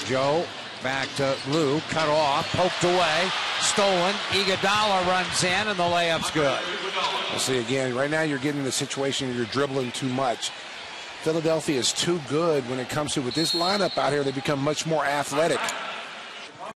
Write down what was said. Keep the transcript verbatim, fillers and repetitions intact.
Joe back to Lou, cut off, poked away, stolen. Iguodala runs in, and the layup's good. We'll see again. Right now, you're getting in the situation where you're dribbling too much. Philadelphia is too good when it comes to, with this lineup out here, they become much more athletic.